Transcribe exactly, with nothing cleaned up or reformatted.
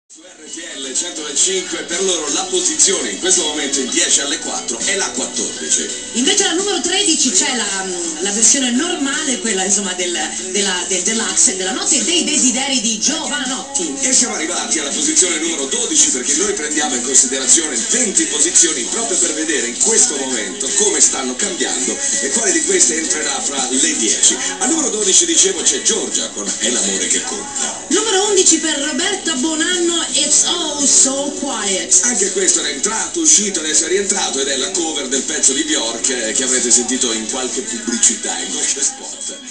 Su R T L centocinque per loro la posizione in questo momento in dieci alle quattro è la quattordici. Invece al numero tredici c'è la, la versione normale, quella insomma del, della, del deluxe della notte dei desideri di Giovanotti. E siamo arrivati alla posizione numero dodici perché noi prendiamo in considerazione venti posizioni proprio per vedere in questo momento come stanno cambiando e quale di queste entrerà fra le dieci. Al numero dodici dicevo c'è Giorgia con È l'amore che conta. Numero undici per Roberta Bonanno, It's All So Quiet. Anche questo era entrato, uscito, adesso è rientrato ed è la cover del pezzo di Bjork eh, che avrete sentito in qualche pubblicità, in qualche spot.